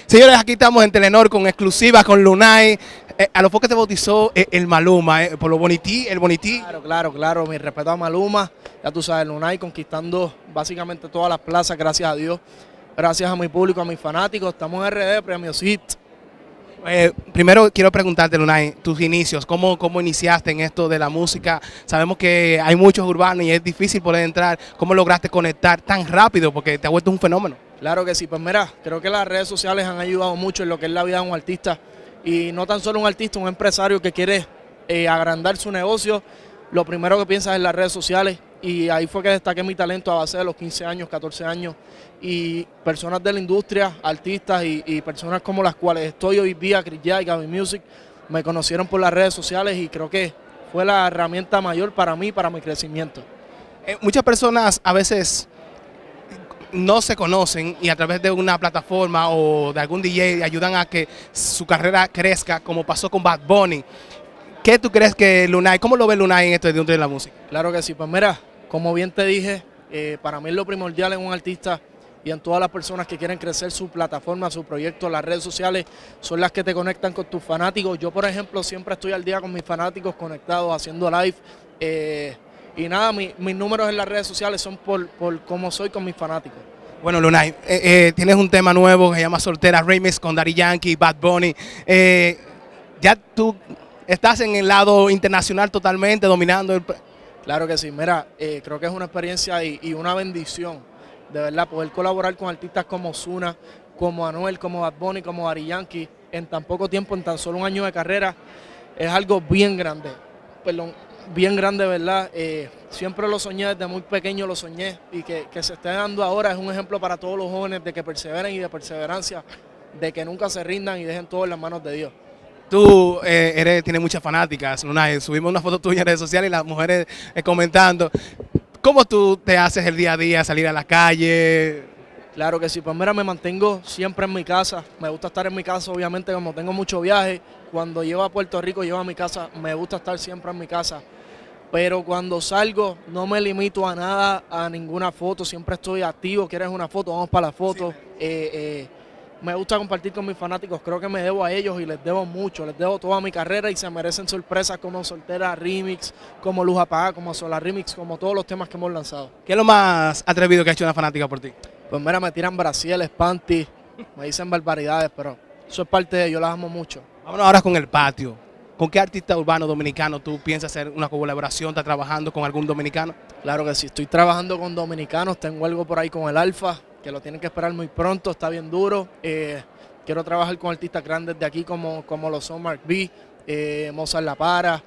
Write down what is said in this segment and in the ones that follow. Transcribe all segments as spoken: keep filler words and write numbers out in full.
Señores, aquí estamos en Telenor con exclusivas con Lunay. Eh, a lo poco te bautizó eh, el Maluma, eh, por lo bonití, el bonití. Claro, claro, claro. Mi respeto a Maluma. Ya tú sabes, Lunay conquistando básicamente todas las plazas, gracias a Dios. Gracias a mi público, a mis fanáticos. Estamos en R D, Premios Hit. Eh, primero quiero preguntarte, Lunay, tus inicios, ¿cómo, ¿cómo iniciaste en esto de la música? Sabemos que hay muchos urbanos y es difícil poder entrar. ¿Cómo lograste conectar tan rápido? Porque te ha vuelto un fenómeno. Claro que sí, pues mira, creo que las redes sociales han ayudado mucho en lo que es la vida de un artista. Y no tan solo un artista, un empresario que quiere eh, agrandar su negocio, lo primero que piensa es en las redes sociales. Y ahí fue que destaqué mi talento a base de los quince años, catorce años. Y personas de la industria, artistas y, y personas como las cuales estoy hoy día, Chris Jai, Gavin Music, me conocieron por las redes sociales y creo que fue la herramienta mayor para mí, para mi crecimiento. Eh, muchas personas a veces no se conocen y a través de una plataforma o de algún D J ayudan a que su carrera crezca, como pasó con Bad Bunny. ¿Qué tú crees que Lunay, cómo lo ve Lunay en esto de de la música? Claro que sí, pues mira, como bien te dije, eh, para mí es lo primordial en un artista y en todas las personas que quieren crecer su plataforma, su proyecto, las redes sociales son las que te conectan con tus fanáticos. Yo, por ejemplo, siempre estoy al día con mis fanáticos conectados, haciendo live. Eh, y nada, mi, mis números en las redes sociales son por, por cómo soy con mis fanáticos. Bueno, Lunay, eh, eh, tienes un tema nuevo que se llama Soltera Remix con Daddy Yankee, Bad Bunny. Eh, ya tú estás en el lado internacional totalmente, dominando el... Claro que sí, mira, eh, creo que es una experiencia y, y una bendición, de verdad, poder colaborar con artistas como Ozuna, como Anuel, como Bad Bunny, como Daddy Yankee, en tan poco tiempo, en tan solo un año de carrera, es algo bien grande, perdón, bien grande, ¿verdad? Eh, siempre lo soñé, desde muy pequeño lo soñé, y que, que se esté dando ahora es un ejemplo para todos los jóvenes de que perseveren y de perseverancia, de que nunca se rindan y dejen todo en las manos de Dios. Tú eh, eres, tienes muchas fanáticas, Lunay. Subimos una foto tuya en redes sociales y las mujeres eh, comentando. ¿Cómo tú te haces el día a día, salir a la calle? Claro que sí, pues mira, me mantengo siempre en mi casa. Me gusta estar en mi casa, obviamente, como tengo mucho viaje. Cuando llego a Puerto Rico, llego a mi casa, me gusta estar siempre en mi casa. Pero cuando salgo, no me limito a nada, a ninguna foto. Siempre estoy activo. ¿Quieres una foto? Vamos para la foto. Sí. Eh, eh, Me gusta compartir con mis fanáticos, creo que me debo a ellos y les debo mucho, les debo toda mi carrera y se merecen sorpresas como Soltera Remix, como Luz Apagada, como Solar Remix, como todos los temas que hemos lanzado. ¿Qué es lo más atrevido que ha hecho una fanática por ti? Pues mira, me tiran brasieles, panty, me dicen barbaridades, pero eso es parte de ellos, yo las amo mucho. Vámonos ahora con el patio. ¿Con qué artista urbano dominicano tú piensas hacer una colaboración? ¿Estás trabajando con algún dominicano? Claro que sí, estoy trabajando con dominicanos, tengo algo por ahí con el Alfa, que lo tienen que esperar muy pronto, está bien duro. Eh, quiero trabajar con artistas grandes de aquí como, como lo son Mark B, eh, Mozart La Para,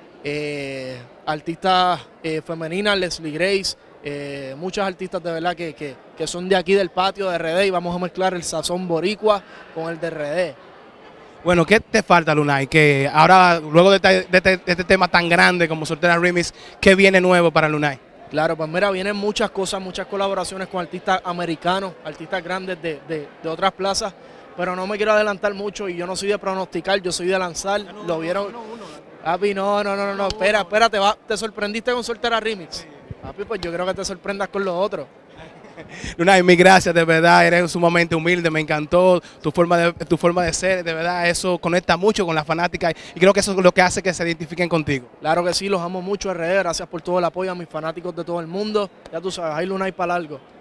eh, artistas eh, femeninas, Leslie Grace, eh, muchas artistas de verdad que, que, que son de aquí del patio de R D y vamos a mezclar el sazón boricua con el de R D. Bueno, ¿qué te falta, Lunay? Que ahora, luego de este, de, este, de este tema tan grande como Soltera Remix, ¿qué viene nuevo para Lunay? Claro, pues mira, vienen muchas cosas, muchas colaboraciones con artistas americanos, artistas grandes de, de, de otras plazas, pero no me quiero adelantar mucho y yo no soy de pronosticar, yo soy de lanzar. No, no, ¿lo vieron? No, no, no, Papi, no, no, no, no, no, espera, espérate, va, ¿te sorprendiste con Soltera Remix? Sí. Papi, pues yo creo que te sorprendas con lo otro. Lunay, mil gracias, de verdad, eres sumamente humilde, me encantó tu forma de, tu forma de ser, de verdad, eso conecta mucho con las fanáticas y creo que eso es lo que hace que se identifiquen contigo. Claro que sí, los amo mucho, R D, gracias por todo el apoyo a mis fanáticos de todo el mundo, ya tú sabes, hay Lunay para largo.